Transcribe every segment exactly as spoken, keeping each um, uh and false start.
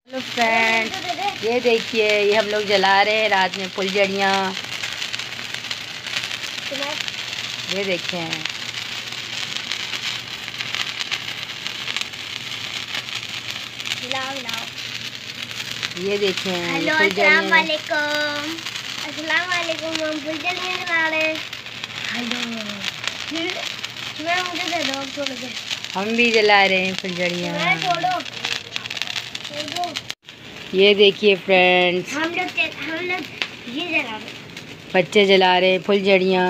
Hello friends, ये देखिए, ये हम लोग जला रहे हैं रात में फुलझड़ियाँ। ये देखिए, ये देखिए हेलो, अस्सलाम वालेकुम। अस्सलाम वालेकुम। हम फुलझड़ियाँ जला रहे हैं। हेलो, मैं मुझे दे दो, छोड़ दो। हम भी जला रहे हैं फुलझड़ियाँ। छोड़ो, ये देखिए फ्रेंड्स, हम लोग हम लोग ये जला रहे हैं। बच्चे जला रहे हैं फुलझड़ियाँ।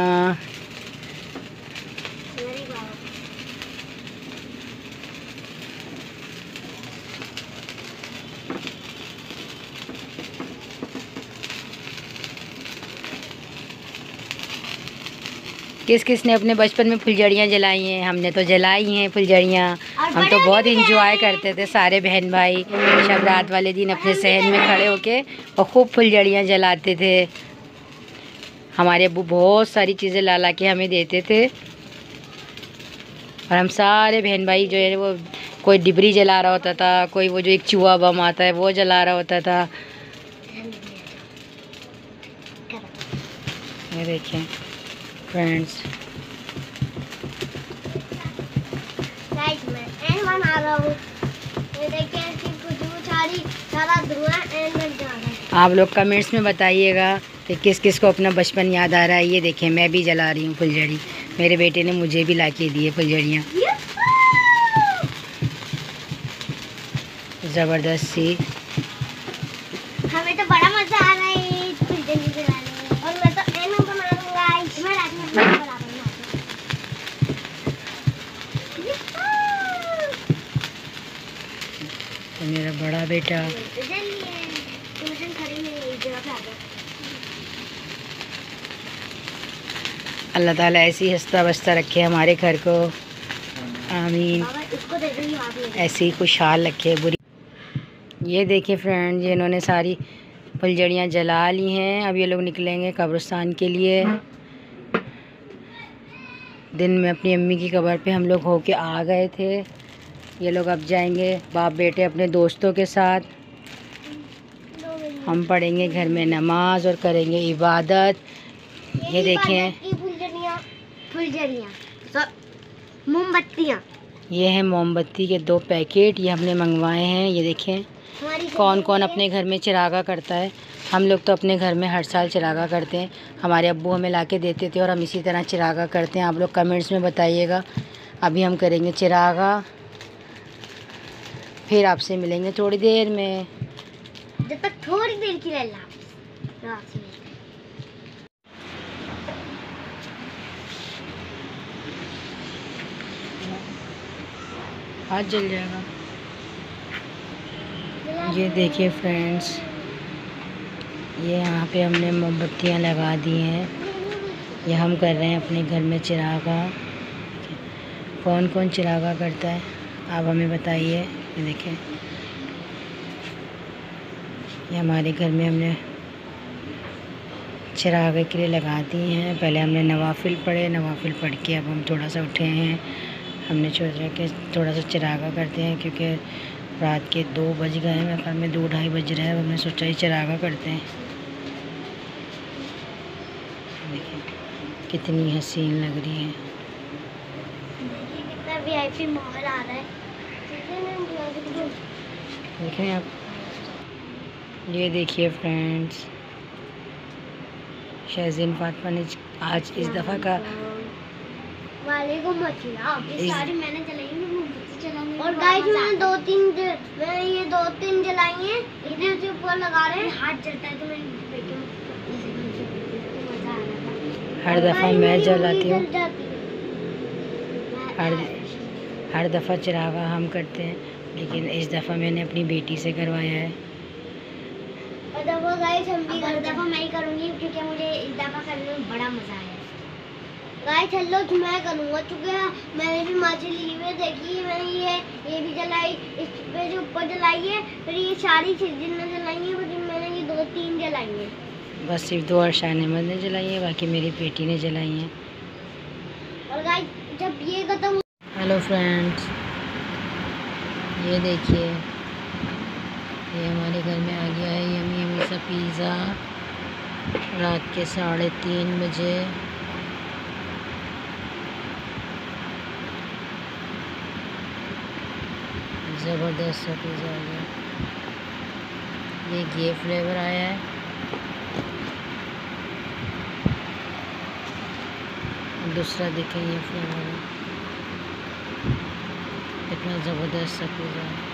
किस किस ने अपने बचपन में फुलझड़ियाँ जलाई हैं? हमने तो जलाई हैं फुलझड़ियाँ। हम तो बहुत इंजॉय करते थे सारे बहन भाई। शब रात वाले दिन अपने सहन में खड़े होके और खूब फुलझड़ियाँ जलाते थे। हमारे अब्बू बहुत सारी चीज़ें ला ला के हमें देते थे और हम सारे बहन भाई जो है वो, कोई डिबरी जला रहा होता था, कोई वो जो एक चूहा बम आता है वो जला रहा होता था। ये देखें फ्रेंड्स, मैं एंड बना रहा हूँ। ये देखिए, इसकी खुशबू सारी सारा धुआं एंड लग जा रहा है। आप लोग कमेंट्स में बताइएगा कि किस किस को अपना बचपन याद आ रहा है। ये देखें, मैं भी जला रही हूँ फुलझड़ी। मेरे बेटे ने मुझे भी ला के दी है फुलझड़ियाँ, ज़बरदस्त सी। हमें तो बड़ा मजा आ रहा है फुलझड़ी जलाने में। और मैं तो एंड बना दूंगा। मैं रात में बना दूंगा। तो मेरा बड़ा बेटा अल्लाह ताला ऐसी हंसता बसता रखे हमारे घर को, आमीन। ऐसी खुशहाल रखे। बुरी ये देखिए फ्रेंड, ये इन्होंने सारी फुलझड़ियाँ जला ली हैं। अब ये लोग निकलेंगे कब्रिस्तान के लिए। दिन में अपनी अम्मी की कब्र पे हम लोग होके आ गए थे। ये लोग अब जाएंगे बाप बेटे अपने दोस्तों के साथ। हम पढ़ेंगे घर में नमाज और करेंगे इबादत। ये देखें, फुलझड़ियाँ, मोमबत्तियाँ। ये हैं मोमबत्ती के दो पैकेट, ये हमने मंगवाए हैं। ये देखें, कौन कौन अपने घर में चिरागा करता है। हम लोग तो अपने घर में हर साल चिरागा करते हैं। हमारे अब्बू हमें ला के देते थे और हम इसी तरह चिरागा करते हैं। आप लोग कमेंट्स में बताइएगा। अभी हम करेंगे चिरागा, फिर आपसे मिलेंगे थोड़ी देर में। जब तक थोड़ी देर की रह हाथ जल जाएगा। ये देखिए फ्रेंड्स, ये यहाँ पे हमने मोमबत्तियाँ लगा दी हैं। ये हम कर रहे हैं अपने घर में चिरागा। कौन कौन चिरागा करता है आप हमें बताइए। ये देखें, ये हमारे घर में हमने चिरागे के लिए लगा दी हैं। पहले हमने नवाफिल पढ़े, नवाफिल पढ़ के अब हम थोड़ा सा उठे हैं। हमने सोचा कि थोड़ा सा चिरागा करते हैं, क्योंकि रात के दो बज गए हैं। मेरे ख्याल में दो ढाई बज रहे हैं। हमने सोचा ही चिरागा करते हैं। देखिए कितनी हसीन लग रही है। कितना वीआईपी माहौल आ रहा है। देखें आप, ये देखिए फ्रेंड्स, शहज़ीन फातिमा ने आज इस दफ़ा का वालेकुम अस्सलाम। ये सारी मैंने जलाई है, मोमबत्ती जलाने। और गाइस मैंने दो तीन मैं ये दो तीन जलाई हैं। इधर से ऊपर लगा रहे हैं, हाथ जलता है तो मैं बेटे मजा आ रहा था। हर दफ़ा मैं जलाती हूँ, हर हर दफ़ा चिरागा हम करते हैं, लेकिन इस दफ़ा मैंने अपनी बेटी से करवाया है। और दफ़ा गाइस हम भी हर दफ़ा मैं ही करूँगी, क्योंकि मुझे इस दफ़ा करने में बड़ा मज़ा आया। गाइस चलो मैं करूँगा, चूँकि मैंने भी माची ली हुई देखी। मैंने ये ये भी जलाई, इस पे जो ऊपर जलाई है, फिर ये सारी चीज़ें जलाई हैं। फिर मैंने ये दो तीन जलाई हैं। बस सिर्फ दो अरशान अहमद ने जलाई है, बाकी मेरी बेटी ने जलाई हैं। और गाइस जब ये खत्म। हेलो फ्रेंड्स, ये देखिए, ये हमारे घर में आ गया है यमी यमी सा पिज़्ज़ा रात के साढ़े तीन बजे। ज़बरदस्त सा पिज़्ज़ा आ गया। ये घी फ्लेवर आया है। दूसरा देखें ये फ्लेवर है, कितना ज़बरदस्त सा पिज़्ज़ा है।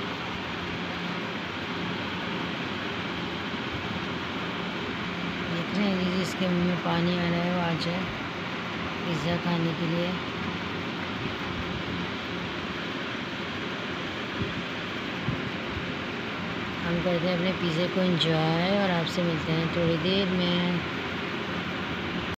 देख रहे हैं जिसके मुंह में पानी आ रहा है वो आ जाए पिज़्ज़ा खाने के लिए। हम करते हैं अपने पिज़्ज़े को एंजॉय और आपसे मिलते हैं थोड़ी देर में।